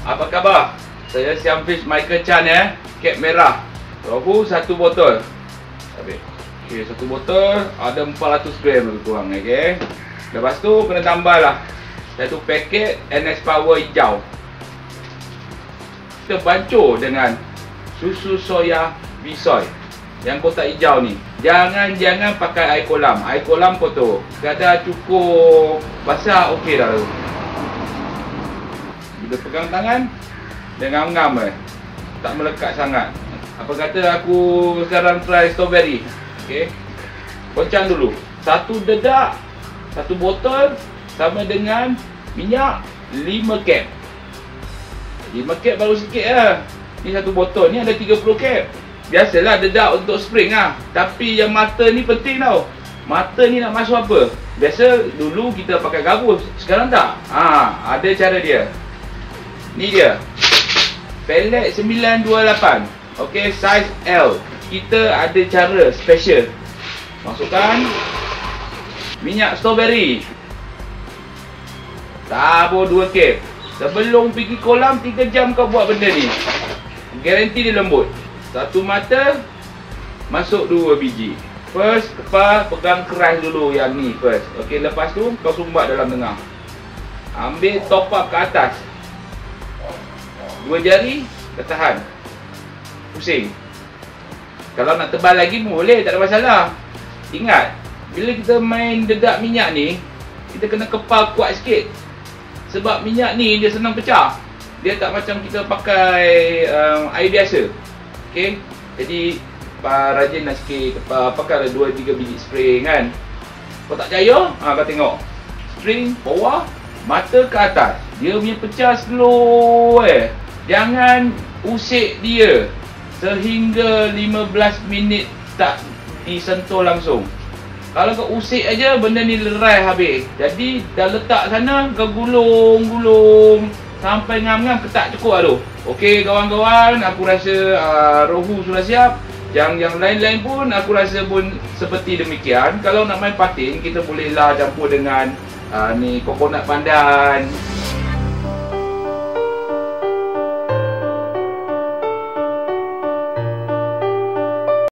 Apa khabar? Saya Siamfish Michael Chan ya. Kep merah. Rohu 1 botol. Habis. Okey, 1 botol ada 400 gram lebih kurang, okey. Lepas tu kena tambah lah 1 paket NS Power hijau. Kita bancuh dengan susu soya Bisoy yang kotak hijau ni. Jangan pakai air kolam. Air kolam kotor. Kata cukup basah, okey dah tu. Kita pegang tangan dengan ngam tak melekat sangat. Apa kata aku sekarang try strawberry. Okey. Goncang dulu. 1 dedak 1 botol sama dengan minyak 5 kep. 5 kep baru sikit lah. Ni 1 botol ni ada 30 kep. Biasalah dedak untuk spring lah. Tapi yang mata ni penting tau. Mata ni nak masuk apa? Biasa dulu kita pakai gabus. Sekarang tak. Ada cara dia. Ni dia. Pellet 928. Okey, size L. Kita ada cara special. Masukkan minyak strawberry. Tabur 2 kep. Sebelum pergi kolam 3 jam kau buat benda ni. Garanti dia lembut. 1 mata masuk 2 biji. First, pegang keras dulu yang ni first. Okey, lepas tu kau sumbat dalam tengah. Ambil top up ke atas. 2 jari, ketahan. Pusing. Kalau nak tebal lagi boleh, tak ada masalah. Ingat, bila kita main dedak minyak ni, kita kena kepal kuat sikit. Sebab minyak ni dia senang pecah. Dia tak macam kita pakai air biasa. Okey. Jadi rajinlah sikit, pakailah 2-3 biji spray kan. Kau tak percaya? Kau tengok. String bawah, mata ke atas. Dia punya pecah slow Jangan usik dia sehingga 15 minit tak disentuh langsung. Kalau kau usik aja, benda ni lerai habis. Jadi dah letak sana, kau gulung sampai ngam-ngam ketak cukup tu. Okey kawan-kawan, aku rasa rohu sudah siap. Yang lain-lain pun aku rasa pun seperti demikian. Kalau nak main patin, kita bolehlah campur dengan ni coconut pandan.